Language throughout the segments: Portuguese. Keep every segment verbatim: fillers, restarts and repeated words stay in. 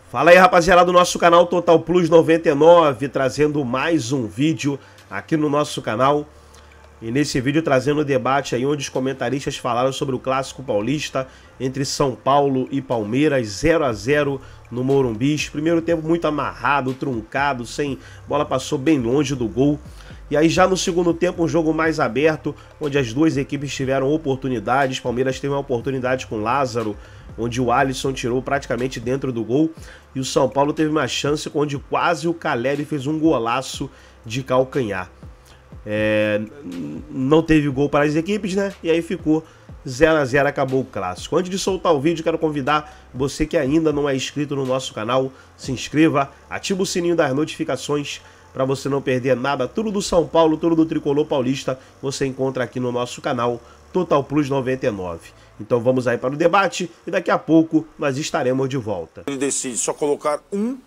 Fala aí, rapaziada do nosso canal Total Plus noventa e nove, trazendo mais um vídeo aqui no nosso canal. E nesse vídeo trazendo o debate aí onde os comentaristas falaram sobre o Clássico Paulista entre São Paulo e Palmeiras, zero a zero no Morumbi. Primeiro tempo muito amarrado, truncado, sem bola, passou bem longe do gol. E aí já no segundo tempo um jogo mais aberto, onde as duas equipes tiveram oportunidades. Palmeiras teve uma oportunidade com Lázaro, onde o Alisson tirou praticamente dentro do gol. E o São Paulo teve uma chance onde quase o Caleri fez um golaço de calcanhar. É, não teve gol para as equipes, né? E aí ficou zero a zero, acabou o clássico. Antes de soltar o vídeo, quero convidar você que ainda não é inscrito no nosso canal, se inscreva, ativa o sininho das notificações para você não perder nada. Tudo do São Paulo, tudo do Tricolor Paulista, você encontra aqui no nosso canal Total Plus noventa e nove. Então vamos aí para o debate e daqui a pouco nós estaremos de volta. Ele decide só colocar um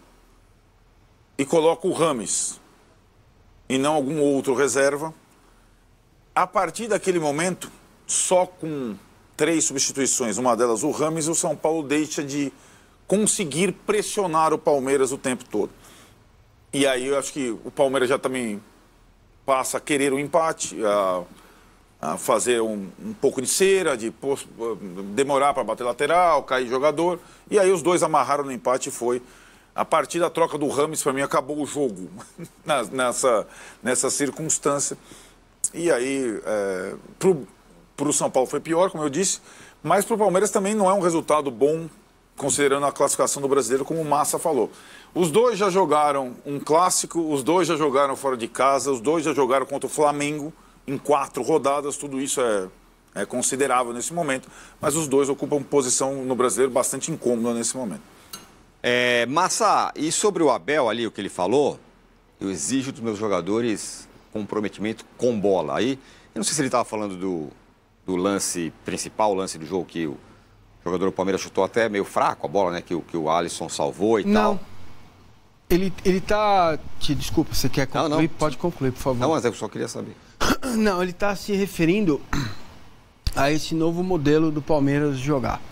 e coloca o Rames e não algum outro reserva. A partir daquele momento, só com três substituições, uma delas o Rames, o São Paulo deixa de conseguir pressionar o Palmeiras o tempo todo. E aí eu acho que o Palmeiras já também passa a querer o empate, a, a fazer um, um pouco de cera, de pos, demorar para bater lateral, cair jogador. E aí os dois amarraram no empate e foi. A partir da troca do Rames, para mim, acabou o jogo nessa, nessa circunstância. E aí, é, para o São Paulo foi pior, como eu disse, mas para o Palmeiras também não é um resultado bom, considerando a classificação do brasileiro, como o Massa falou. Os dois já jogaram um clássico, os dois já jogaram fora de casa, os dois já jogaram contra o Flamengo em quatro rodadas, tudo isso é, é considerável nesse momento, mas os dois ocupam posição no brasileiro bastante incômoda nesse momento. É, Massa, e sobre o Abel ali, o que ele falou, eu exijo dos meus jogadores comprometimento com bola. Aí, eu não sei se ele estava falando do, do lance principal, o lance do jogo que o jogador do Palmeiras chutou até meio fraco a bola, né, que, o, que o Alisson salvou e não. tal. Ele, ele tá... Te, desculpa, você quer concluir? Não, não. Pode concluir, por favor. Não, mas eu só queria saber. Não, ele está se referindo a esse novo modelo do Palmeiras de jogar.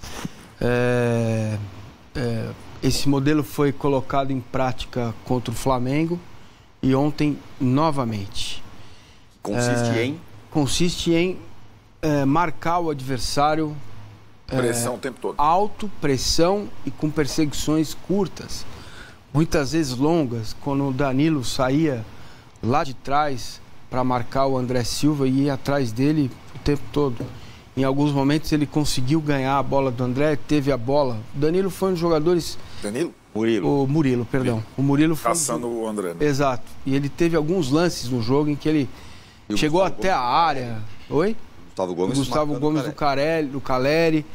É, é, esse modelo foi colocado em prática contra o Flamengo e ontem novamente. Consiste é, em? Consiste em é, marcar o adversário... Pressão é, o tempo todo. Alto, pressão e com perseguições curtas. Muitas vezes longas, quando o Danilo saía lá de trás para marcar o André Silva e ia atrás dele o tempo todo. Em alguns momentos ele conseguiu ganhar a bola do André, teve a bola. O Danilo foi um dos jogadores... Danilo? Murilo. O Murilo, perdão. Murilo. O Murilo foi... Caçando um... o André. Né? Exato. E ele teve alguns lances no jogo em que ele e chegou até Gomes a área. Oi? Gustavo Gomes, Gustavo Gomes do Caleri. Do Caleri.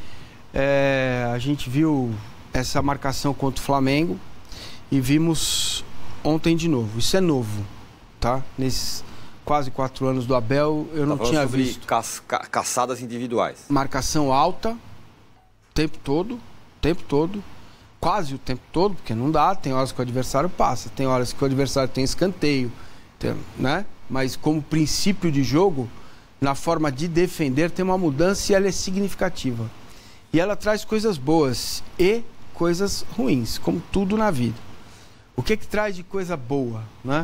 É, a gente viu essa marcação contra o Flamengo e vimos ontem de novo. Isso é novo, tá? Nesses quase quatro anos do Abel, eu não tinha visto. Ca ca caçadas individuais. Marcação alta, o tempo todo, o tempo todo, quase o tempo todo, porque não dá, tem horas que o adversário passa, tem horas que o adversário tem escanteio, tem, né? Mas como princípio de jogo, na forma de defender, tem uma mudança e ela é significativa. E ela traz coisas boas e coisas ruins, como tudo na vida. O que que traz de coisa boa, né?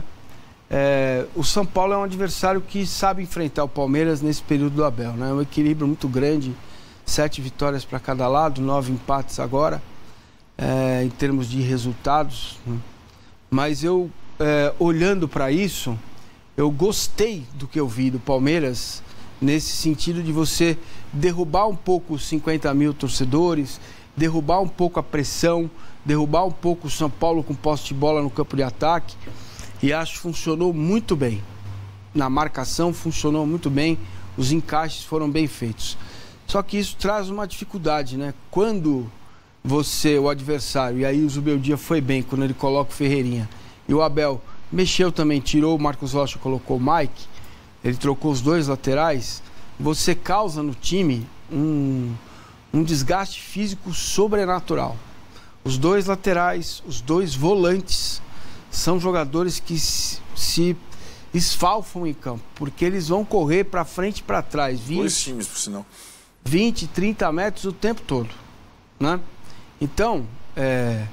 É, o São Paulo é um adversário que sabe enfrentar o Palmeiras nesse período do Abel, né? É um equilíbrio muito grande, sete vitórias para cada lado, nove empates agora, é, em termos de resultados, né? Mas eu, é, olhando para isso, eu gostei do que eu vi do Palmeiras, nesse sentido de você derrubar um pouco os cinquenta mil torcedores, derrubar um pouco a pressão, derrubar um pouco o São Paulo com posse de bola no campo de ataque, e acho que funcionou muito bem. Na marcação funcionou muito bem, os encaixes foram bem feitos. Só que isso traz uma dificuldade, né? Quando você, o adversário, e aí o Zubeldia foi bem quando ele coloca o Ferreirinha, e o Abel mexeu também, tirou o Marcos Rocha, colocou o Mike, ele trocou os dois laterais, você causa no time um, um desgaste físico sobrenatural. Os dois laterais, os dois volantes, são jogadores que se, se esfalfam em campo, porque eles vão correr para frente e para trás. vinte, Dois times, por sinal. vinte, trinta metros o tempo todo, né? Então, é,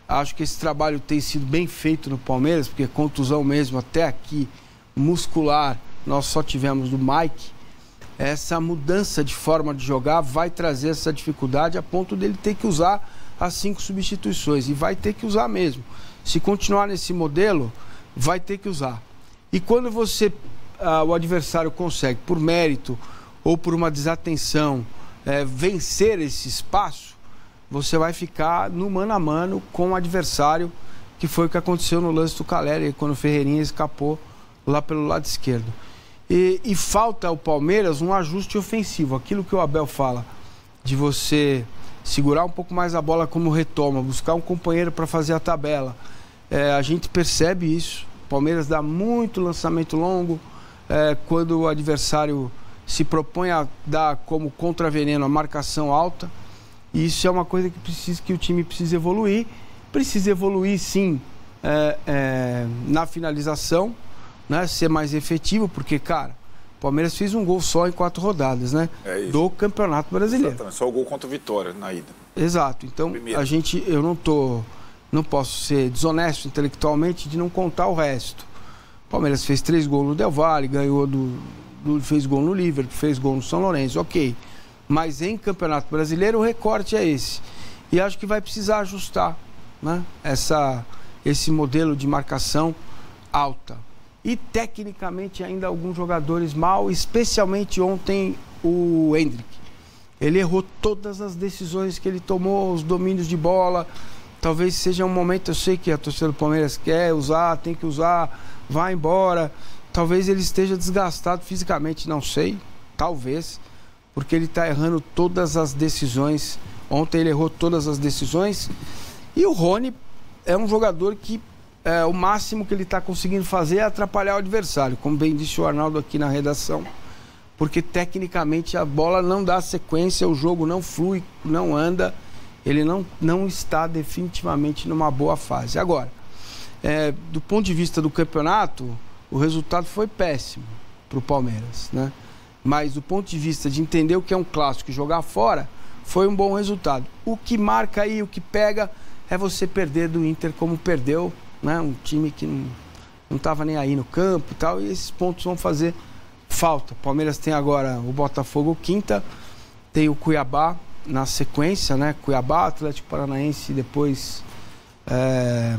Acho que esse trabalho tem sido bem feito no Palmeiras, porque contusão mesmo até aqui, muscular, nós só tivemos do Mike. Essa mudança de forma de jogar vai trazer essa dificuldade a ponto dele ter que usar as cinco substituições. E vai ter que usar mesmo. Se continuar nesse modelo, vai ter que usar. E quando você, ah, o adversário consegue, por mérito ou por uma desatenção, é, vencer esse espaço, você vai ficar no mano a mano com o adversário, que foi o que aconteceu no lance do Caleri, quando o Ferreirinha escapou lá pelo lado esquerdo. E, e falta ao Palmeiras um ajuste ofensivo. Aquilo que o Abel fala, de você segurar um pouco mais a bola como retoma, buscar um companheiro para fazer a tabela. É, a gente percebe isso. O Palmeiras dá muito lançamento longo, é, quando o adversário se propõe a dar como contraveneno a marcação alta. E isso é uma coisa que, precisa, que o time precisa evoluir. Precisa evoluir, sim, é, é, na finalização, né, ser mais efetivo, porque, cara, o Palmeiras fez um gol só em quatro rodadas, né? É isso. Do Campeonato Brasileiro. Exatamente, só o gol contra o Vitória na ida. Exato. Então, Primeiro. a gente, eu não tô, não posso ser desonesto intelectualmente de não contar o resto. O Palmeiras fez três gols no Del Valle, ganhou do, do fez gol no Liverpool, fez gol no São Lourenço, ok. Mas em Campeonato Brasileiro o recorte é esse. E acho que vai precisar ajustar, né, essa, esse modelo de marcação alta. E tecnicamente ainda alguns jogadores mal, especialmente ontem o Hendrick. Ele errou todas as decisões que ele tomou, os domínios de bola. Talvez seja um momento, eu sei que a torcida do Palmeiras quer usar, tem que usar, vai embora. Talvez ele esteja desgastado fisicamente, não sei, talvez, porque ele está errando todas as decisões. Ontem ele errou todas as decisões. E o Rony é um jogador que é, o máximo que ele está conseguindo fazer é atrapalhar o adversário, como bem disse o Arnaldo aqui na redação. Porque tecnicamente a bola não dá sequência, o jogo não flui, não anda, ele não, não está definitivamente numa boa fase. Agora, é, do ponto de vista do campeonato, o resultado foi péssimo para o Palmeiras, né? Mas do ponto de vista de entender o que é um clássico e jogar fora, foi um bom resultado. O que marca aí, o que pega, é você perder do Inter como perdeu, né? Um time que não estava nem aí no campo e tal, e esses pontos vão fazer falta. O Palmeiras tem agora o Botafogo quinta, tem o Cuiabá na sequência, né? Cuiabá, Atlético Paranaense, depois é,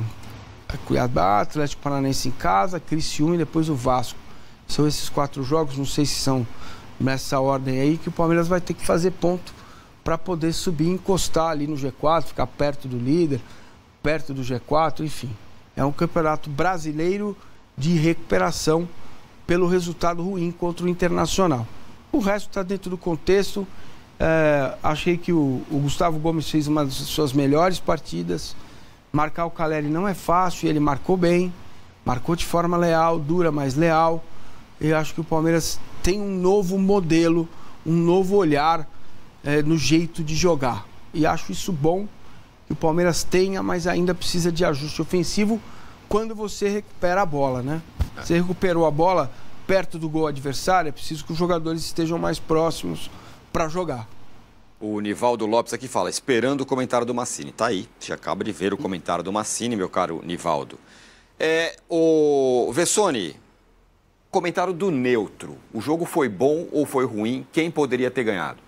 Cuiabá, Atlético Paranaense em casa, Criciúma e depois o Vasco. São esses quatro jogos, não sei se são nessa ordem aí, que o Palmeiras vai ter que fazer ponto para poder subir e encostar ali no G quatro, ficar perto do líder, perto do G quatro, enfim. É um campeonato brasileiro de recuperação pelo resultado ruim contra o Internacional. O resto está dentro do contexto. É, achei que o, o Gustavo Gomes fez uma das suas melhores partidas. Marcar o Caleri não é fácil, ele marcou bem, marcou de forma leal, dura, mas leal. Eu acho que o Palmeiras tem um novo modelo, um novo olhar é, no jeito de jogar. E acho isso bom que o Palmeiras tenha, mas ainda precisa de ajuste ofensivo quando você recupera a bola, né? Você recuperou a bola perto do gol adversário, é preciso que os jogadores estejam mais próximos para jogar. O Nivaldo Lopes aqui fala, esperando o comentário do Massini. Tá aí, você acaba de ver o comentário do Massini, meu caro Nivaldo. É, o Vessone, comentário do neutro. O jogo foi bom ou foi ruim? Quem poderia ter ganhado?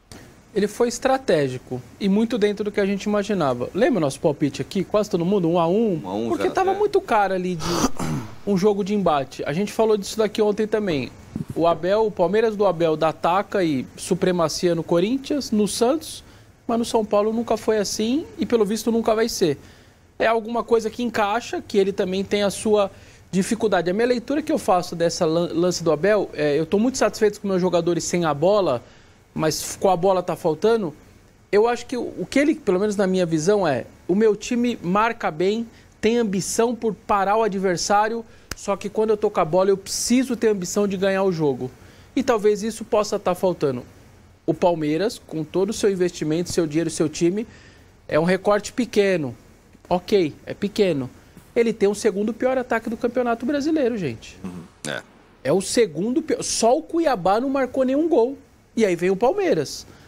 Ele foi estratégico e muito dentro do que a gente imaginava. Lembra o nosso palpite aqui? Quase todo mundo, um a um? Um a um, porque estava muito caro ali de um jogo de embate. A gente falou disso daqui ontem também. O Abel, o Palmeiras do Abel dá taca e supremacia no Corinthians, no Santos, mas no São Paulo nunca foi assim e pelo visto nunca vai ser. É alguma coisa que encaixa, que ele também tem a sua dificuldade. A minha leitura que eu faço dessa lance do Abel, é, eu estou muito satisfeito com meus jogadores sem a bola, mas com a bola tá faltando. Eu acho que o, o que ele, pelo menos na minha visão, é o meu time marca bem, tem ambição por parar o adversário, só que quando eu tô com a bola eu preciso ter ambição de ganhar o jogo. E talvez isso possa estar faltando. O Palmeiras, com todo o seu investimento, seu dinheiro, seu time, é um recorte pequeno. Ok, é pequeno. Ele tem o segundo pior ataque do Campeonato Brasileiro, gente. Uhum. É. É o segundo pior. Só o Cuiabá não marcou nenhum gol. E aí vem o Palmeiras.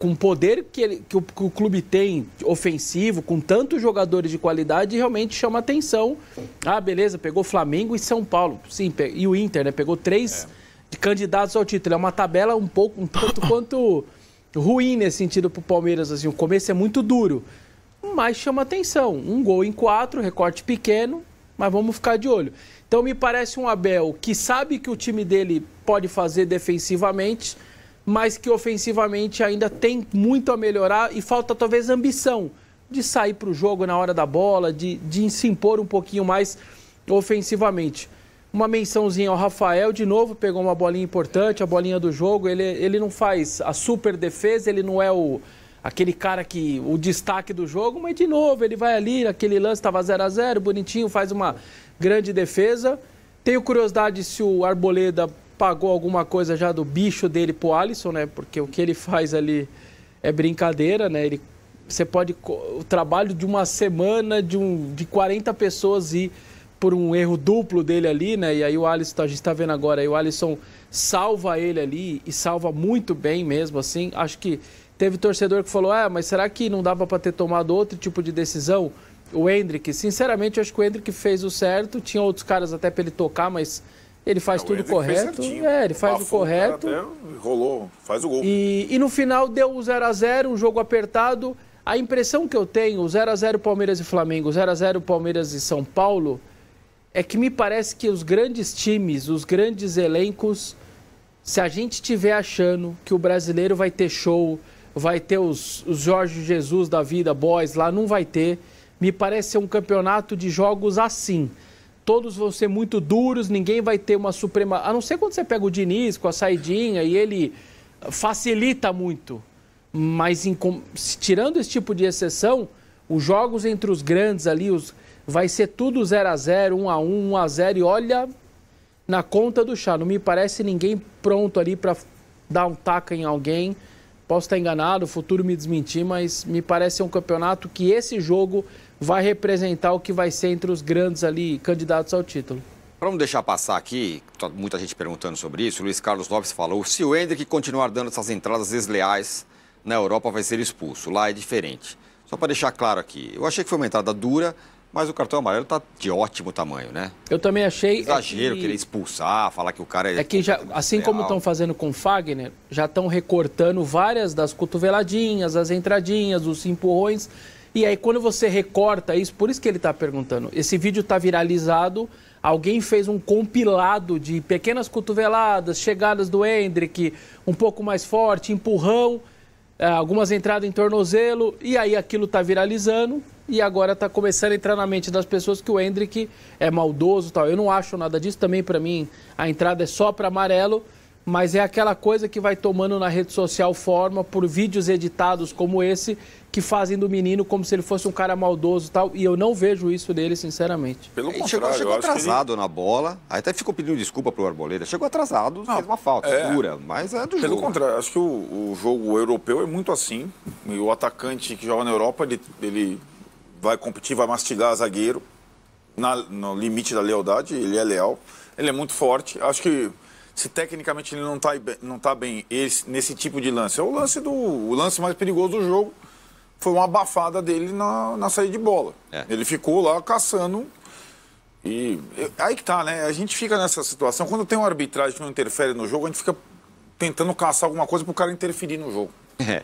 com o poder que, ele, que, o, que o clube tem ofensivo, com tantos jogadores de qualidade, realmente chama atenção. Ah, beleza, pegou Flamengo e São Paulo. Sim, e o Inter, né? Pegou três é. candidatos ao título. É uma tabela um pouco, um tanto quanto ruim nesse sentido pro Palmeiras. Assim. O começo é muito duro, mas chama atenção. Um gol em quatro, recorte pequeno, mas vamos ficar de olho. Então me parece um Abel que sabe que o time dele pode fazer defensivamente, mas que ofensivamente ainda tem muito a melhorar e falta talvez ambição de sair para o jogo na hora da bola, de, de se impor um pouquinho mais ofensivamente. Uma mençãozinha ao Rafael, de novo, pegou uma bolinha importante, a bolinha do jogo. Ele, ele não faz a super defesa, ele não é o, aquele cara que o destaque do jogo, mas de novo, ele vai ali, aquele lance estava zero a zero, bonitinho, faz uma grande defesa. Tenho curiosidade se o Arboleda pagou alguma coisa já do bicho dele pro Alisson, né? Porque o que ele faz ali é brincadeira, né? Ele, você pode... O trabalho de uma semana de, um, de quarenta pessoas ir por um erro duplo dele ali, né? E aí o Alisson, a gente tá vendo agora, aí o Alisson salva ele ali e salva muito bem mesmo, assim. Acho que teve torcedor que falou, ah, mas será que não dava para ter tomado outro tipo de decisão? O Endrick, sinceramente, eu acho que o Endrick fez o certo. Tinha outros caras até para ele tocar, mas ele faz é, tudo correto. É, ele faz o correto. Até rolou, faz o gol. E, e no final deu o zero a zero, um jogo apertado. A impressão que eu tenho, o zero a zero Palmeiras e Flamengo, zero a zero Palmeiras e São Paulo, é que me parece que os grandes times, os grandes elencos, se a gente estiver achando que o brasileiro vai ter show, vai ter os, os Jorge Jesus da vida, boys lá, não vai ter. Me parece ser um campeonato de jogos assim. Todos vão ser muito duros, ninguém vai ter uma suprema... A não ser quando você pega o Diniz com a saidinha e ele facilita muito. Mas em... tirando esse tipo de exceção, os jogos entre os grandes ali, os... vai ser tudo zero a zero, um a um, um a zero. E olha, na conta do chá, não me parece ninguém pronto ali para dar um taca em alguém. Posso estar enganado, o futuro me desmentir, mas me parece ser um campeonato que esse jogo vai representar o que vai ser entre os grandes ali candidatos ao título. Para não deixar passar aqui, muita gente perguntando sobre isso, o Luiz Carlos Lopes falou, se o Endrick continuar dando essas entradas desleais na Europa vai ser expulso, lá é diferente. Só para deixar claro aqui, eu achei que foi uma entrada dura, mas o cartão amarelo está de ótimo tamanho, né? Eu também achei... Exagero é que... querer expulsar, falar que o cara é... É que, já, assim como estão fazendo com o Fagner, já estão recortando várias das cotoveladinhas, as entradinhas, os empurrões. E aí, quando você recorta isso, por isso que ele está perguntando, esse vídeo está viralizado, alguém fez um compilado de pequenas cotoveladas, chegadas do Endrick, um pouco mais forte, empurrão, algumas entradas em tornozelo, e aí aquilo está viralizando. E agora está começando a entrar na mente das pessoas que o Endrick é maldoso e tal. Eu não acho nada disso. Também, para mim, a entrada é só para amarelo. Mas é aquela coisa que vai tomando na rede social forma por vídeos editados como esse, que fazem do menino como se ele fosse um cara maldoso e tal. E eu não vejo isso dele, sinceramente. Pelo contrário, chegou, chegou atrasado ele... na bola. Aí até ficou pedindo desculpa pro Arboleda. Chegou atrasado, não, fez uma falta é, dura, mas é do pelo jogo. Pelo contrário, acho que o, o jogo europeu é muito assim. E o atacante que joga na Europa, ele... ele... vai competir, vai mastigar zagueiro na, no limite da lealdade, ele é leal, ele é muito forte. Acho que se tecnicamente ele não está não tá bem esse, nesse tipo de lance, é o lance do o lance mais perigoso do jogo, foi uma abafada dele na, na saída de bola. É. Ele ficou lá caçando e aí que tá, né? A gente fica nessa situação, quando tem uma arbitragem que não interfere no jogo, a gente fica tentando caçar alguma coisa para o cara interferir no jogo. É.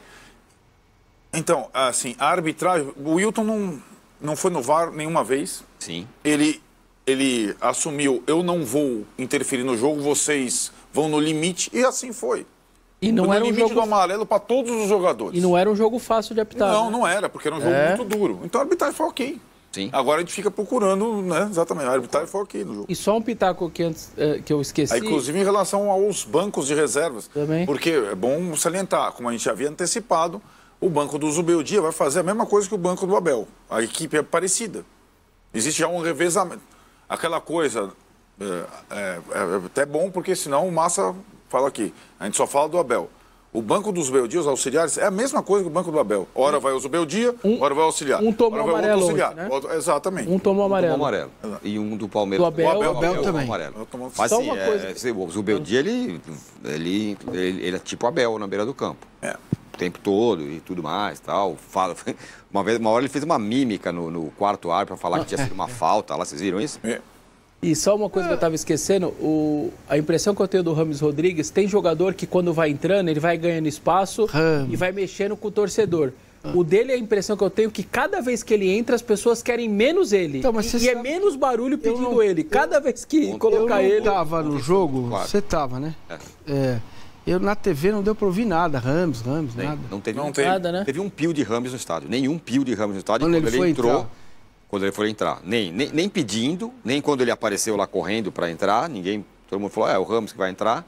Então, assim, a arbitragem... O Wilton não, não foi no V A R nenhuma vez. Sim. Ele, ele assumiu, eu não vou interferir no jogo, vocês vão no limite, e assim foi. E não foi era no um limite jogo... do amarelo para todos os jogadores. E não era um jogo fácil de apitar. Não, né? não era, porque era um jogo é. muito duro. Então a arbitragem foi ok. Sim. Agora a gente fica procurando, né, exatamente, a arbitragem foi ok no jogo. E só um pitaco que, antes, uh, que eu esqueci... Aí, inclusive em relação aos bancos de reservas. Também. Porque é bom salientar, como a gente havia antecipado, o banco do Zubeldia vai fazer a mesma coisa que o banco do Abel. A equipe é parecida. Existe já um revezamento. Aquela coisa é, é, é até bom, porque senão o Massa fala aqui. A gente só fala do Abel. O banco do Zubeldia, os auxiliares, é a mesma coisa que o banco do Abel. Ora vai o Zubeldia, um, ora vai o auxiliar. Um tomou ora vai amarelo outro auxiliar. hoje, né? Exatamente. Um tomou amarelo. Um tomou amarelo. E um do Palmeiras. Do Abel, o Abel, o Abel, Abel também. Amarelo. Mas assim, é, coisa... o Zubeldia, ele, ele, ele, ele é tipo Abel na beira do campo. É. tempo todo e tudo mais, tal. Fala, uma vez, uma hora ele fez uma mímica no, no quarto árbitro para falar que tinha sido uma falta lá, vocês viram isso? É. E só uma coisa que eu estava esquecendo, o, a impressão que eu tenho do Rames Rodrigues, tem jogador que quando vai entrando, ele vai ganhando espaço Ramos. e vai mexendo com o torcedor. O dele, a impressão que eu tenho é que cada vez que ele entra, as pessoas querem menos ele. Então, mas e e sabe... é menos barulho pedindo não... ele. Cada vez que colocar ele... Eu tava no jogo, claro. Você tava, né? É. É. Eu na T V não deu pra ouvir nada, Ramos, Ramos, Nem, nada. não teve, Não um, teve. Nada, né? teve um pio de Rames no estádio. Nenhum pio de Rames no estádio Quando quando, ele ele, foi entrou. entrar. Quando ele foi entrar. Nem, nem, nem pedindo, nem quando ele apareceu lá correndo para entrar. Ninguém. Todo mundo falou, é o Ramos que vai entrar.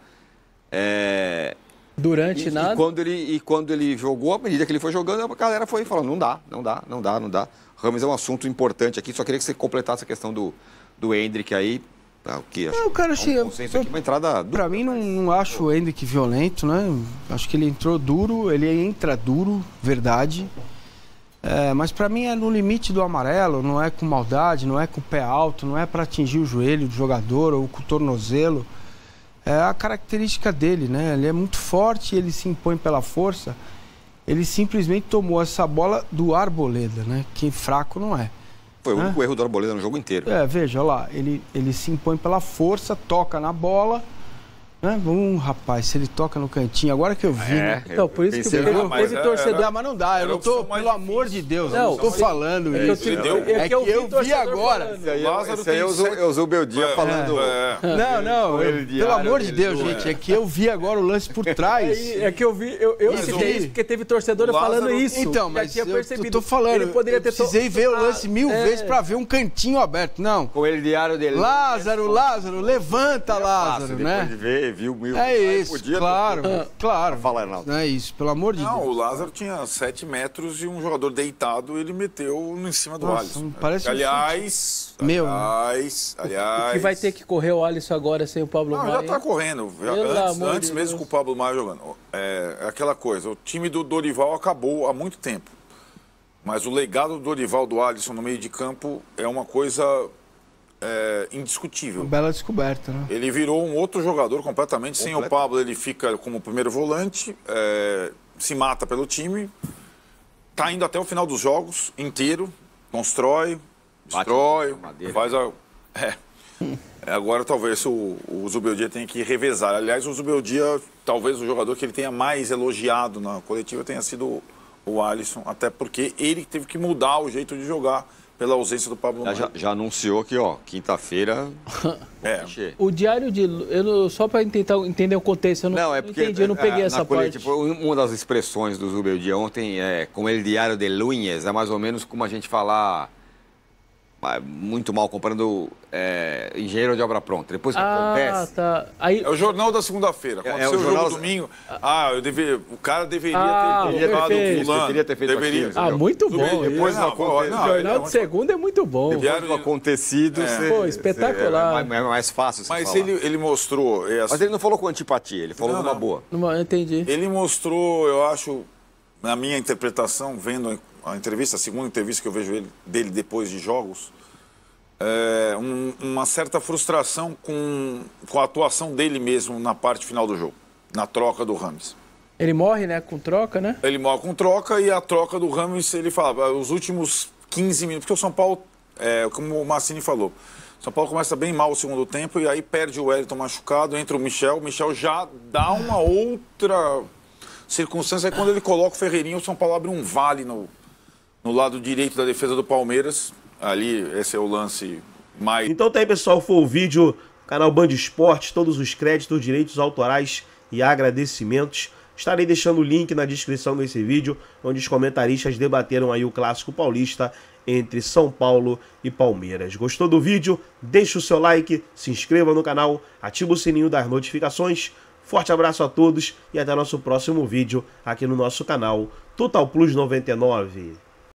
É... Durante E, nada. e, quando ele, e quando ele jogou, à medida que ele foi jogando, a galera foi falando, não dá, não dá, não dá, não dá. Ramos é um assunto importante aqui, só queria que você completasse a questão do, do Hendrick aí. Tá, o que? Não, cara, assim, um consenso aqui, uma entrada Pra mim, não, não acho o Hendrick violento, né? Acho que ele entrou duro, ele entra duro, verdade. É, mas pra mim é no limite do amarelo, não é com maldade, não é com o pé alto, não é pra atingir o joelho do jogador ou com o tornozelo. É a característica dele, né? Ele é muito forte, ele se impõe pela força. Ele simplesmente tomou essa bola do Arboleda, né? Que fraco não é. Foi o Hã? único erro do Arboleda no jogo inteiro. É, veja lá, ele, ele se impõe pela força, toca na bola, né? Hum, rapaz, se ele toca no cantinho, agora que eu vi, né? Então, por isso que pensei, teve, ah, mas teve era- torcedor... Não, mas não dá, eu Era não a tô, opção mais pelo amor de Deus, eu Não, não tô sim. falando É, isso. entendeu? É É que que eu vi eu vi torcedor agora. falando. Isso aí, é- Lázaro isso aí é tem o Zu- sete- é o Zubeldia É, falando. é. Não, não, Com eu- ele pelo diário, amor de ele Deus, zoa. gente, é que eu vi agora o lance por trás. É, é que eu vi, eu, eu Mas citei o- isso porque teve torcedor o Lázaro- falando isso. Então, E mas aqui eu eu percebi. tô falando, Ele poderia eu ter to- precisei ver o lance mil É. vezes pra ver um cantinho aberto. Não, Com ele diário dele. Lázaro, Lázaro, levanta, Lázaro, Depois né? de ver, viu mil. É Aí isso, podia ter- claro, claro. Fala, Arnaldo. Não é isso, pelo amor de Não, Deus. o Lázaro tinha sete metros e um jogador deitado, ele meteu em cima do Nossa, Alisson. parece um aliás, Meu, né? aliás, aliás... Que vai ter que correr o Alisson agora sem o Pablo Não, Maia. já tá correndo. Já- Pelo antes amor antes de mesmo Deus. com o Pablo Maia jogando. É é aquela coisa, o time do Dorival acabou há muito tempo. Mas o legado do Dorival, do Alisson no meio de campo é uma coisa é, indiscutível. Bela descoberta, né? Ele virou um outro jogador completamente. Sem o Completo. Pablo, ele fica como primeiro volante, é, se mata pelo time, tá indo até o final dos jogos inteiro, constrói, Bate destrói, na madeira. faz a... É. Agora talvez o, o Zubeldia tenha que revezar. Aliás, o Zubeldia, talvez o jogador que ele tenha mais elogiado na coletiva tenha sido o Alisson, até porque ele teve que mudar o jeito de jogar pela ausência do Pablo Maia. Já, já anunciou que, ó, quinta-feira. É. Encher. O diário de... Eu, não- só para tentar entender o contexto, eu não, Não, é não porque entendi, eu não peguei é, essa na parte. coletiva, uma das expressões do Zubeldia ontem é como ele diário de Lunes, é mais ou menos como a gente falar ah, muito mal comparando é, engenheiro de obra pronta. Depois que Ah, acontece, tá. Aí, É o jornal da segunda-feira. É- é Aconteceu o o jornal- jogo domingo. Ah, eu deveria, o cara deveria Ah, ter colocado perfeito. o fulano. Deveria ter feito deveria. aquilo. ah, muito bom. Depois Depois não, não pô, acontece. não, Jornal não, de segunda é muito bom. Depois- do acontecido, É. você- Pô, espetacular. É, mais- é mais fácil você Mas falar. ele, ele mostrou. é assim, Mas ele não falou com antipatia, ele falou Não, numa não. boa. Numa- eu entendi. Ele mostrou, eu acho, na minha interpretação, vendo a entrevista, a segunda entrevista que eu vejo ele, dele depois de jogos, é, um- uma certa frustração com, com a atuação dele mesmo na parte final do jogo, na troca do Rames. Ele morre, né, com troca, né? Ele morre com troca e a troca do Rames, ele falava, os últimos quinze minutos, porque o São Paulo, é, como o Massini falou, o São Paulo começa bem mal o segundo tempo e aí perde o Wellington machucado, entra o Michel, o Michel já dá uma outra circunstância, aí quando ele coloca o Ferreirinha, o São Paulo abre um vale no, no lado direito da defesa do Palmeiras, ali esse é o lance mais... Então tá aí, pessoal, foi o vídeo, canal Band Esportes, todos os créditos, direitos autorais e agradecimentos. Estarei deixando o link na descrição desse vídeo, onde os comentaristas debateram aí o Clássico Paulista entre São Paulo e Palmeiras. Gostou do vídeo? Deixa o seu like, se inscreva no canal, ativa o sininho das notificações. Forte abraço a todos e até nosso próximo vídeo aqui no nosso canal Total Plus noventa e nove.